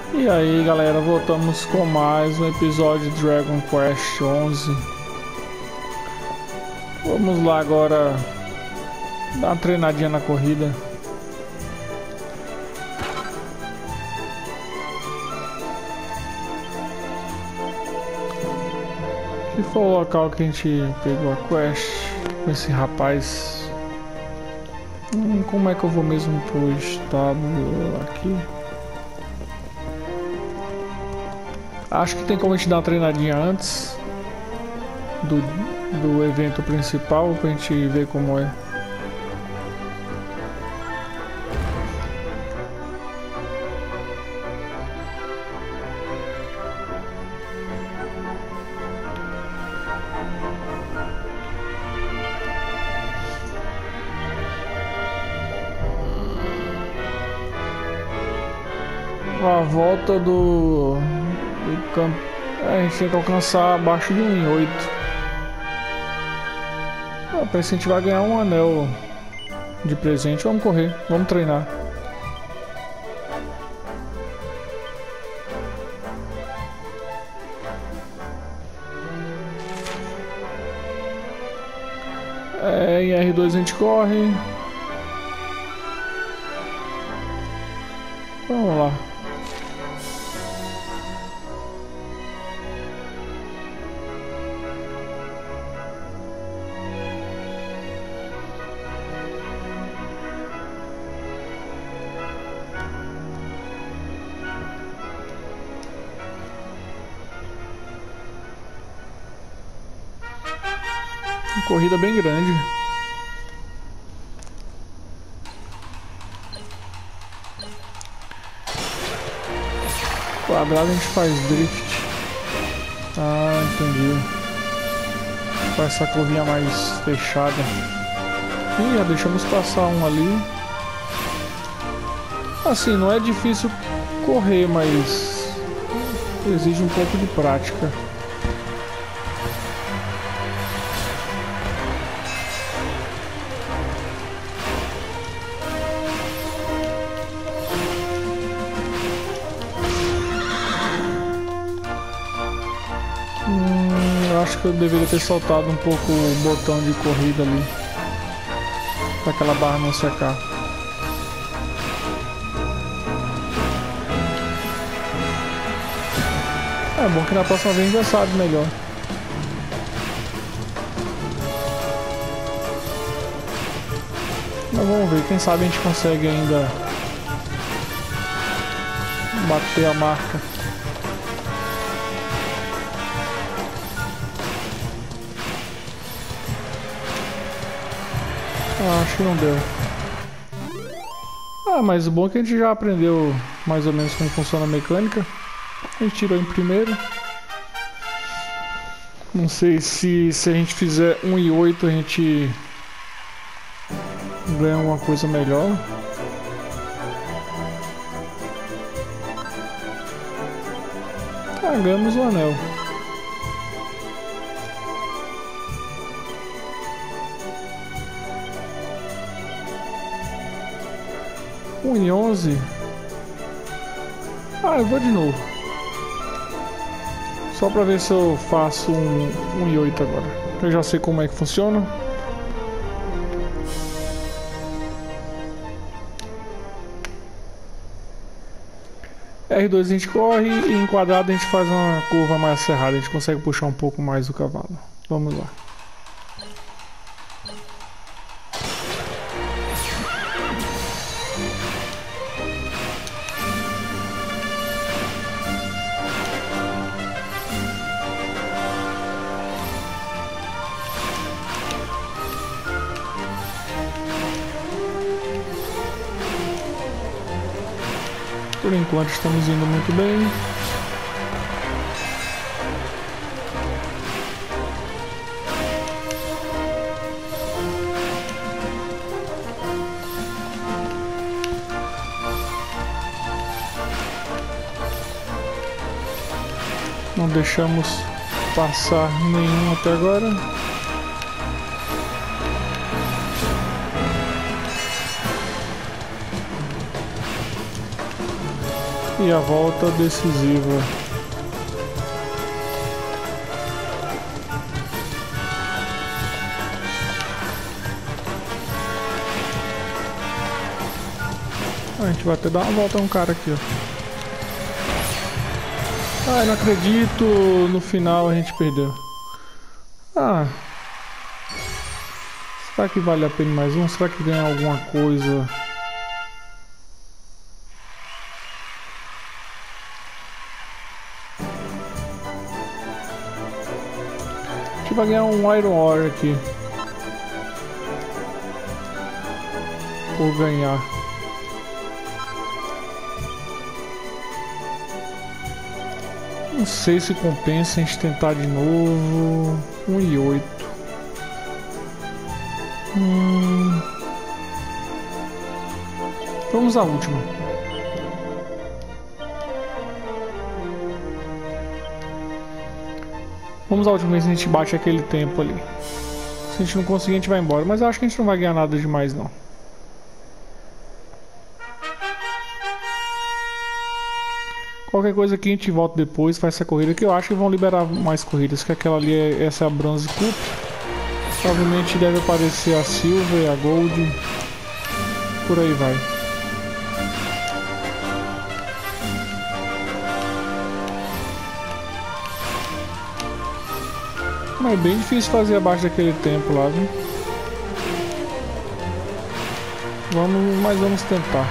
E aí galera, voltamos com mais um episódio de Dragon Quest 11. Vamos lá agora dar uma treinadinha na corrida. Que foi o local que a gente pegou a quest com esse rapaz. Como é que eu vou mesmo pro estábulo aqui? Acho que tem como a gente dar uma treinadinha antes do evento principal pra gente ver como é. A volta do campo, a gente tem que alcançar abaixo de 1 em 8. Parece que a gente vai ganhar um anel de presente. Vamos correr, vamos treinar. Em R2 a gente corre. Vamos lá. Corrida bem grande. Quadrado a gente faz drift. Ah, entendi. Faz essa curvinha mais fechada. Ih, já deixamos passar um ali. Assim, não é difícil correr, mas exige um pouco de prática. Acho que eu deveria ter soltado um pouco o botão de corrida ali, para aquela barra não secar. É bom que na próxima vez já sabe melhor. Mas vamos ver, quem sabe a gente consegue ainda bater a marca. Acho que não deu. Mas o bom é que a gente já aprendeu mais ou menos como funciona a mecânica. A gente tirou em primeiro. Não sei se a gente fizer 1 em 8 a gente ganha uma coisa melhor. Ganhamos o anel. Em 11. Eu vou de novo. Só pra ver se eu faço um em 8 agora. Eu já sei como é que funciona. R2 a gente corre e em quadrado a gente faz uma curva mais acerrada. A gente consegue puxar um pouco mais o cavalo. Vamos lá. Por enquanto estamos indo muito bem. Não deixamos passar nenhum até agora. E a volta decisiva. A gente vai até dar uma volta a um cara aqui, ó. Ah, eu não acredito, no final a gente perdeu. Ah. Será que vale a pena mais um? Será que ganha alguma coisa? A gente vai ganhar um Iron Ore aqui. Por ganhar. Não sei se compensa a gente tentar de novo. 1 e 8. Vamos à última. Vamos à última vez, a gente bate aquele tempo ali. Se a gente não conseguir, a gente vai embora. Mas eu acho que a gente não vai ganhar nada demais, não. Qualquer coisa aqui a gente volta depois, faz essa corrida, que eu acho que vão liberar mais corridas, que aquela ali essa é a Bronze Cup. Provavelmente deve aparecer a Silver, a Gold, por aí vai. Mas é bem difícil fazer abaixo daquele tempo lá, viu? Mas vamos tentar.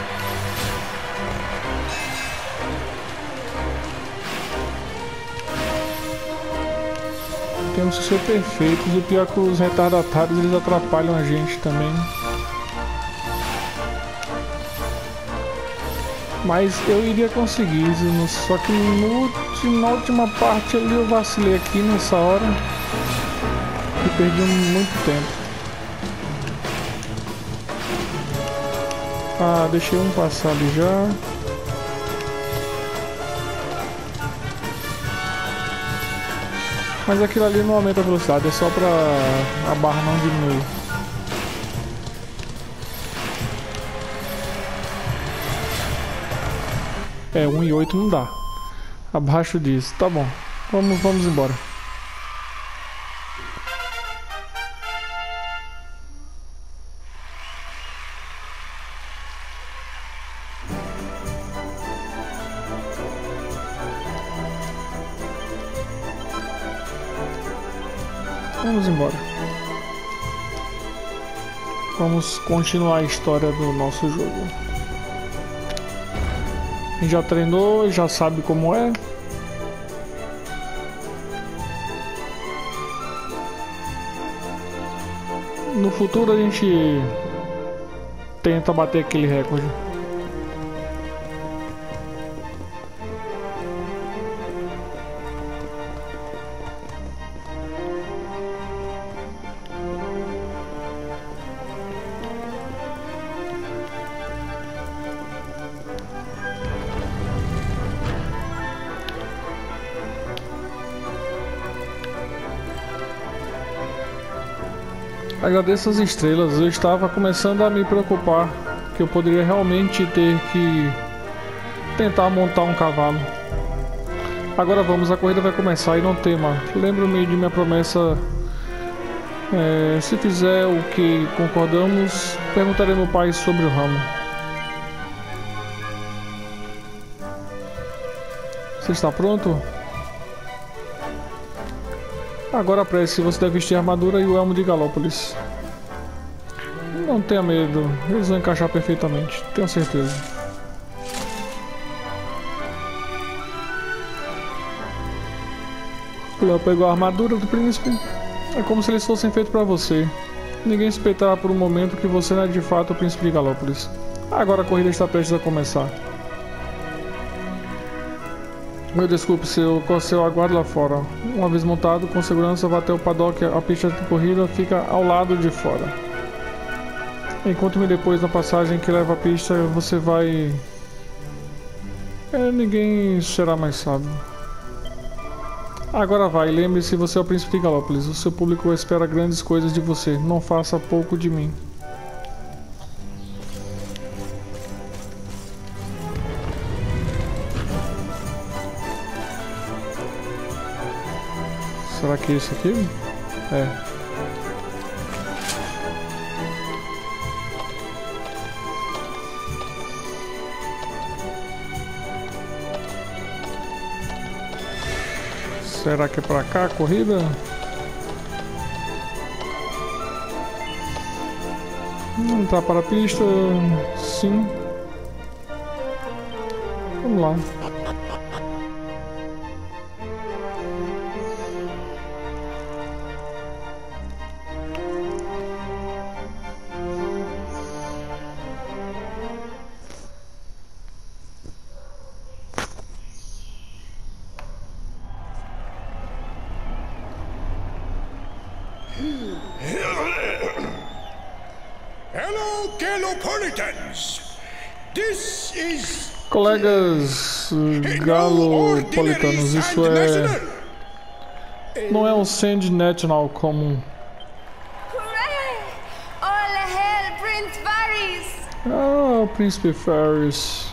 Temos que ser perfeitos. O pior é que os retardatários eles atrapalham a gente também. Mas eu iria conseguir, só que na última parte ali eu vacilei aqui nessa hora e perdi muito tempo. Ah, deixei um passar ali já. Mas aquilo ali não aumenta a velocidade, é só pra a barra não diminuir. É, 1 e 8 não dá. Abaixo disso, tá bom. Vamos embora. Vamos embora. Vamos continuar a história do nosso jogo. A gente já treinou, já sabe como é. No futuro a gente tenta bater aquele recorde. Agradeço as estrelas, eu estava começando a me preocupar que eu poderia realmente ter que tentar montar um cavalo. Agora vamos, a corrida vai começar e não tema. Lembro-me de minha promessa, se fizer o que concordamos, perguntarei ao meu pai sobre o ramo. Você está pronto? Agora apresse, você deve vestir a armadura e o elmo de Galópolis. Não tenha medo, eles vão encaixar perfeitamente, tenho certeza. Léo pegou a armadura do príncipe. É como se eles fossem feitos para você. Ninguém suspeitará por um momento que você não é de fato o príncipe de Galópolis. Agora a corrida está prestes a começar. Meu desculpe, seu aguardo lá fora. Uma vez montado, com segurança, vá até o paddock. A pista de corrida fica ao lado de fora. Encontre-me depois na passagem que leva à pista. Você vai... ninguém será mais sábio. Agora vai, lembre-se, você é o príncipe de Galópolis. O seu público espera grandes coisas de você. Não faça pouco de mim. Será que é esse aqui? É. Será que é pra cá a corrida? Não tá para a pista? Sim. Vamos lá. Hello, Galopolitans! This is... Colegas galopolitanos, isso não é um Sand National comum. Hooray! All hail Prince Varys! Ah, Príncipe Varys.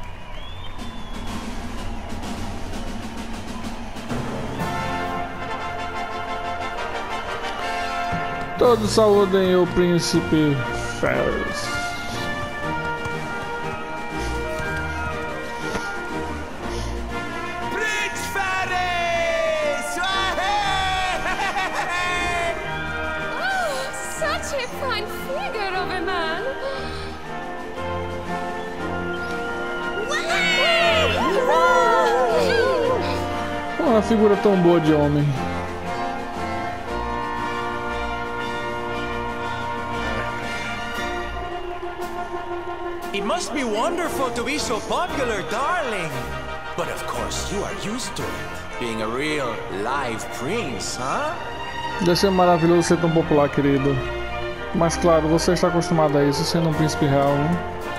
Todos saúdem o Príncipe Varys. Prince Varys! Oh, such a fine figure of a man! Uma figura tão boa de homem. It must be wonderful to be so popular, darling. But of course, you are used to it. Being a real live prince, huh? Deve ser maravilhoso ser tão popular, querido. Mas claro, você está acostumado a isso, sendo um príncipe real, né?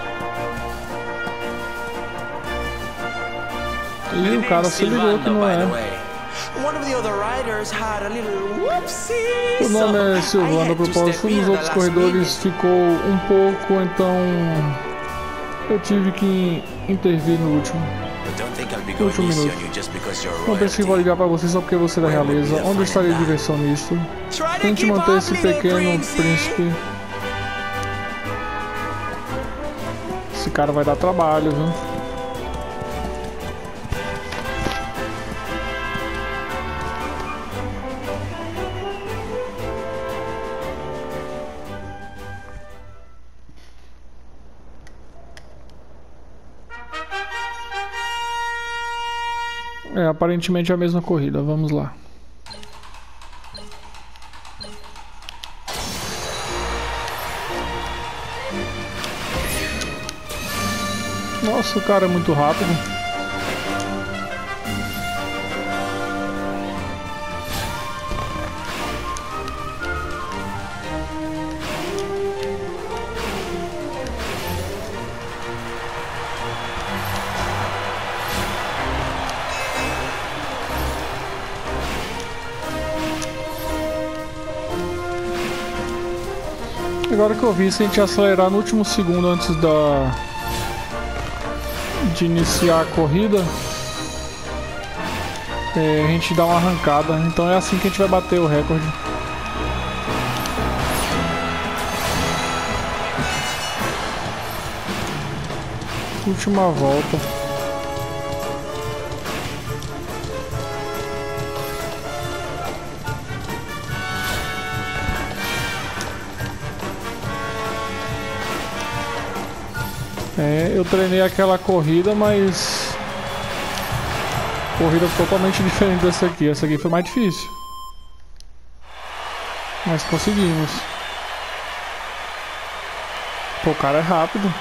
E o cara se ligou que não é. O nome é Silvano, a propósito, um dos outros corredores ficou um pouco, então eu tive que intervir no último minuto. Não pense que vou ligar pra você só porque você é da realeza. Onde estaria a diversão nisso? Tente manter esse pequeno príncipe. Esse cara vai dar trabalho, viu? É, aparentemente é a mesma corrida, vamos lá. Nossa, o cara é muito rápido. Agora que eu vi, se a gente acelerar no último segundo antes de iniciar a corrida, a gente dá uma arrancada. Então é assim que a gente vai bater o recorde. Última volta. Eu treinei aquela corrida, mas corrida totalmente diferente dessa aqui. Essa aqui foi mais difícil, mas conseguimos. Pô, o cara é rápido.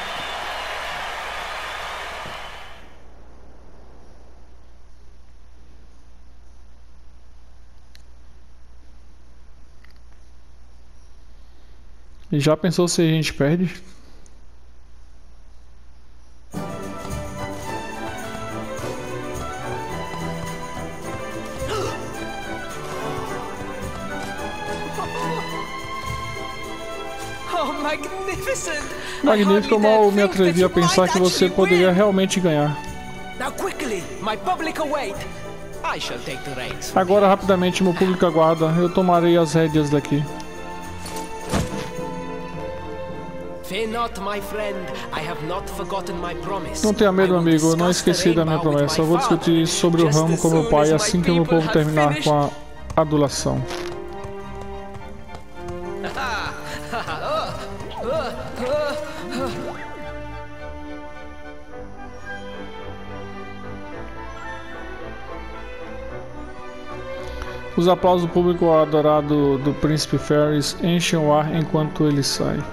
E já pensou se a gente perde? Magnífico, eu mal me atrevi a pensar que você poderia realmente ganhar. Now quickly, my public await. I shall take the reins. Agora, rapidamente, meu público aguarda. Eu tomarei as rédeas daqui. Fear not, my friend. I have not forgotten my promise. Não tenha medo, amigo. Eu não esqueci da minha promessa. Eu vou discutir sobre o ramo com meu pai assim que o meu povo terminar com a adulação. Os aplausos do público adorado do príncipe Ferris enchem o ar enquanto ele sai.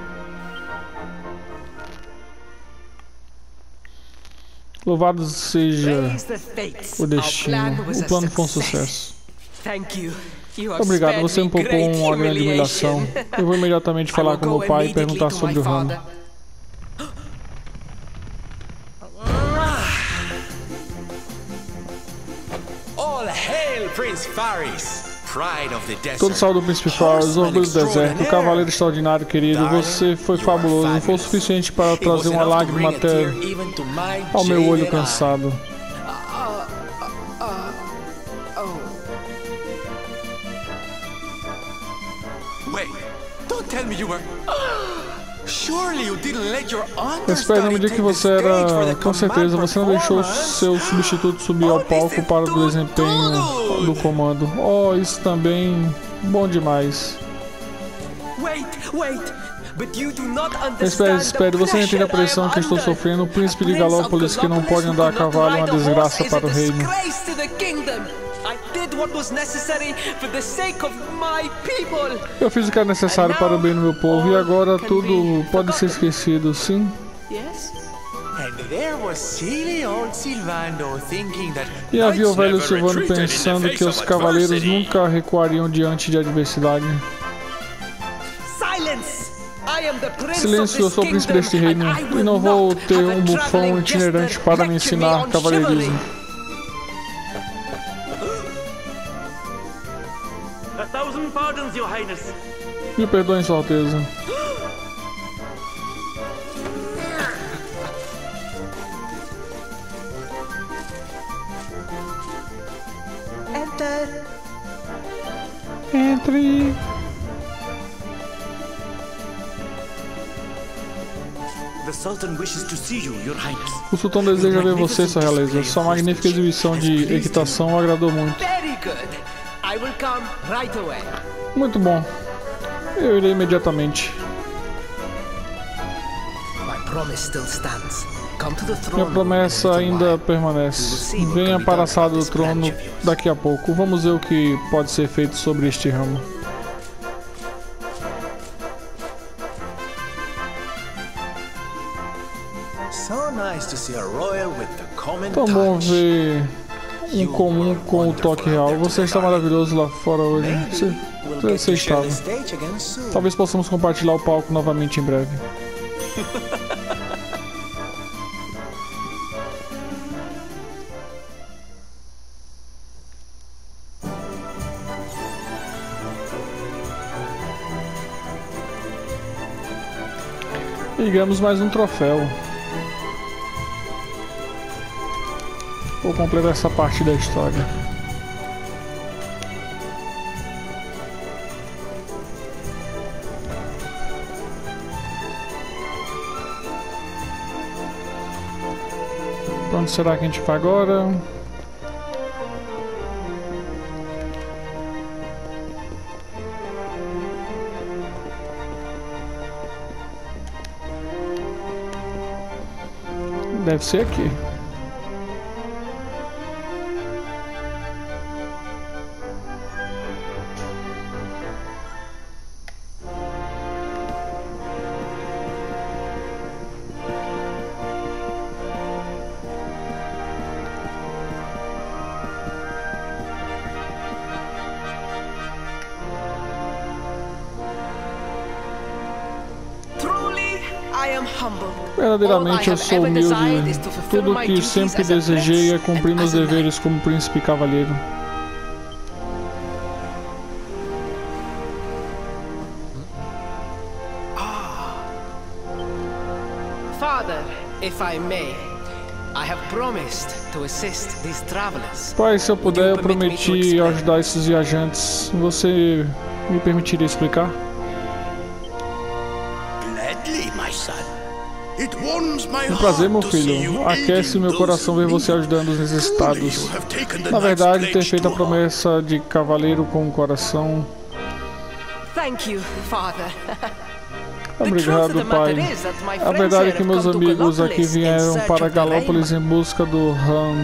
Louvado seja o destino. O plano foi um sucesso. Obrigado, você me poupou uma grande humilhação. Eu vou imediatamente falar com meu pai e perguntar sobre o ramo. Todo salve do príncipe Ferris, orgulho do deserto, cavaleiro extraordinário querido. Você foi fabuloso, foi o suficiente para trazer uma lágrima até ao meu olho cansado. Espero, não me diga que você era... Com certeza, você não deixou seu substituto subir ao palco para o desempenho do comando. Oh, isso também... bom demais. Espere, você não entende a pressão que estou sofrendo. O príncipe de Galópolis que não pode andar a cavalo é uma desgraça para o reino. Eu fiz o que era necessário para o bem do meu povo e agora tudo pode ser esquecido, sim? E havia o velho Silvano pensando que os cavaleiros nunca recuariam diante de adversidade. Silêncio, eu sou o príncipe deste reino e não vou ter um bufão itinerante para me ensinar cavalheirismo. Me perdoem, Sua Alteza. Entre. O sultão deseja ver você, Sua Realeza. Sua magnífica exibição de equitação agradou muito. Muito bom. Eu irei imediatamente. Minha promessa ainda permanece. Venha para a sala do trono daqui a pouco. Vamos ver o que pode ser feito sobre este ramo. Tão bom ver um comum com o toque real. Você está maravilhoso lá fora hoje. Você estava. Talvez possamos compartilhar o palco novamente em breve. E ganhamos mais um troféu. Vou completar essa parte da história. Pra onde será que a gente vai agora? Deve ser aqui. Verdadeiramente eu sou humilde. Tudo o que sempre desejei é cumprir meus deveres como príncipe cavalheiro. Father, if I may, I have promised to assist these travelers. Pai, se eu puder, eu prometi ajudar esses viajantes. Você me permitiria explicar? Gladly, my son. It warms my Um prazer, heart meu to see filho. you Aquece aiding meu those coração who ver você need. ajudando os Truly, necessitados. you have taken the Na knight's verdade, ter pledge feito a to promessa de cavaleiro com o coração. Thank you, Father. Obrigado, pai. A verdade é que meus amigos aqui vieram para Galópolis em busca do Ram.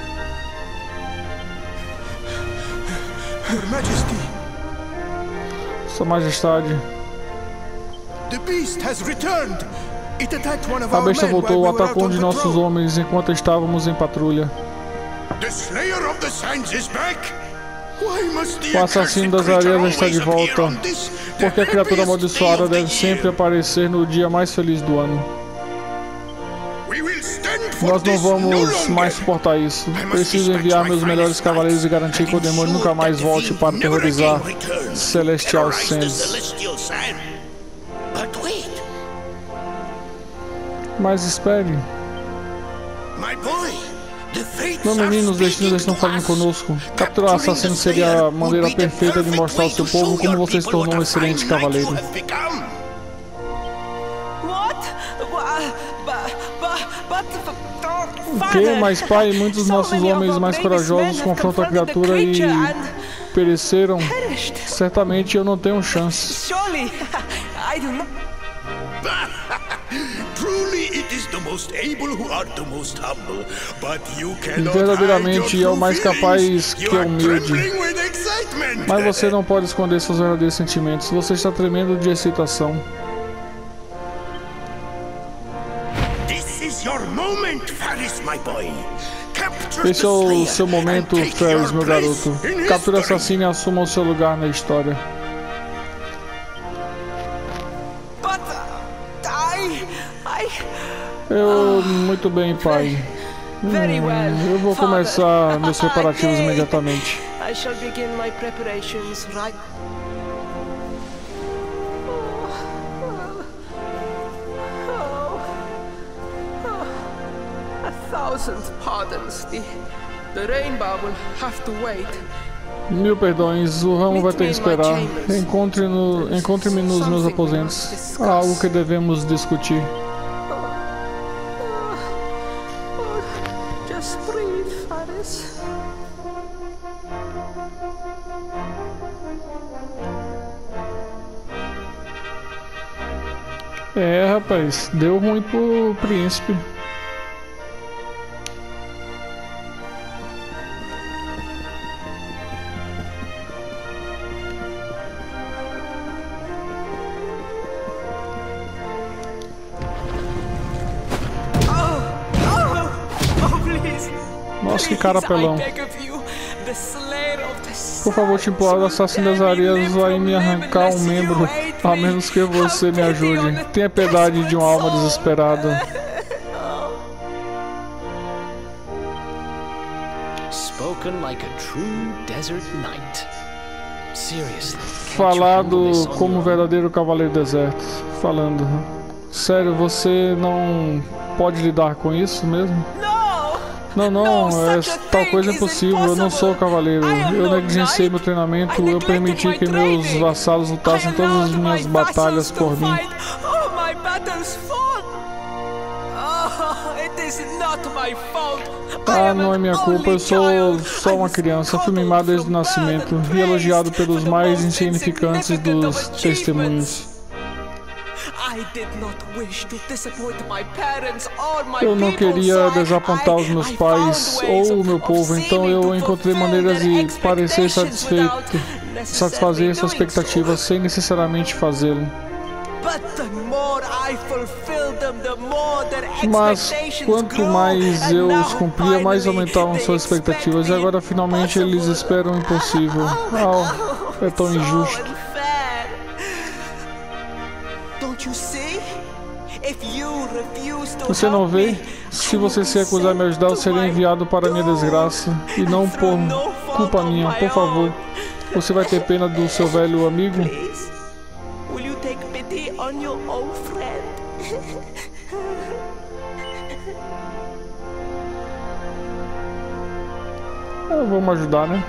Your Majesty, Sua Majestade, the beast has returned. It attacked one of a our besta men while voltou, we were out atacou um on de nossos patrol. homens enquanto estávamos em patrulha. The Slayer of the Sands is back. Why must the O assassino das accursed areias está de creature always appear volta. on this, the Porque a criatura happiest day amaldiçoada of the deve sempre year? aparecer no dia mais feliz do ano. We will stand for Nós não this no vamos longer. mais suportar isso. Preciso enviar meus melhores cavaleiros e garantir que o demônio nunca mais volte para terrorizar Celestial Sands. But wait, Mas espere, my boy, the fates meu menino, os are destinos speaking estão to falando us. conosco. Capturar o assassino seria a maneira perfeita de mostrar ao seu povo como você se tornou um excelente cavaleiro. What? O que? Mas pai, muitos dos nossos homens mais corajosos confrontam a criatura e pereceram. Certamente eu não tenho chance. Surely, I do not. Truly, it is the most able who are the most humble. But you cannot Verdadeiramente hide your é o mais true capaz feelings. que You é are humilde. trembling with excitement. Mas você não pode esconder seus verdadeiros sentimentos. Você está tremendo de excitação. This is your moment, Faris, my boy. Capture Esse the é o Slayer seu momento, and take Ferris, your meu place garoto. in Capture o history. assassino e assuma o seu lugar na história. But Muito bem, pai. Very well. Eu vou Father. começar meus preparativos Okay. imediatamente. I shall begin my preparations right. A thousand pardons. The rainbow will have to wait. Mil perdões, o ramo vai ter que esperar. Encontre-me nos meus aposentos. Há algo que devemos discutir. Just breathe, Faris. Rapaz, deu ruim pro príncipe. Nossa, que cara pelão. Por favor, te imploro, o assassino das areias vai me arrancar um membro, a menos que você me ajude. Tenha piedade de uma alma desesperada. Spoken like a true desert knight. Seriously. Falado como um verdadeiro cavaleiro deserto. Falando. Sério, você não pode lidar com isso mesmo? Não, tal coisa é impossível. Eu não sou cavaleiro. Eu negligenciei meu treinamento. Eu permiti que meus vassalos lutassem todas as minhas batalhas por mim. Não é minha culpa. Eu sou só uma criança. Fui mimado desde o nascimento e elogiado pelos mais insignificantes dos testemunhos. Eu não queria desapontar os meus pais ou o meu povo, então eu encontrei maneiras de parecer satisfazer suas expectativas sem necessariamente fazê-lo. Mas quanto mais eu os cumpria, mais aumentavam suas expectativas, e agora finalmente eles esperam o impossível. É tão injusto. Você não vê? Se você se recusar a me ajudar, eu serei enviado para a minha desgraça. E não por culpa minha, por favor. Você vai ter pena do seu velho amigo? Vamos ajudar, né?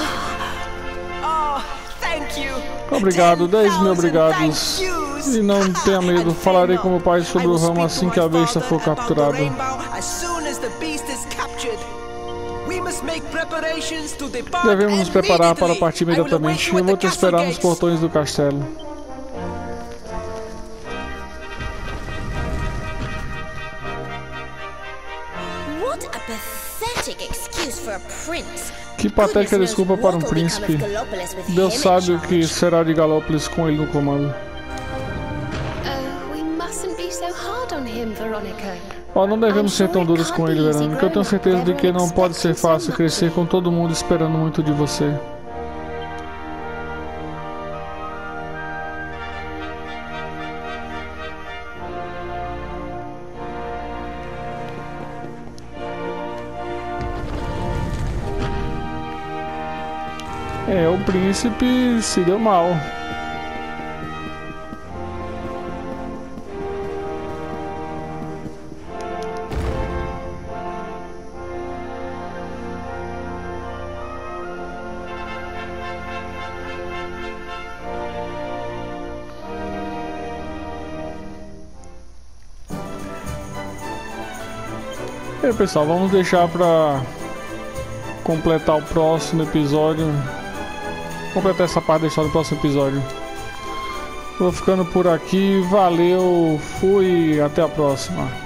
Oh, thank you. Obrigado, 10.000 obrigados. E não tenha medo, falarei com meu pai sobre o ramo assim que a besta for capturada. Devemos nos preparar para partir imediatamente. Eu vou te esperar nos portões do castelo. Que patética desculpa para um príncipe. Deus sabe o que será de Galópolis com ele no comando. Oh, não devemos ser tão duros com ele, Verônica. Eu tenho certeza de que não pode ser fácil crescer com todo mundo esperando muito de você. O príncipe se deu mal. E aí, pessoal, vamos deixar para completar o próximo episódio. Completar essa parte da história no próximo episódio. Vou ficando por aqui. Valeu, fui, até a próxima.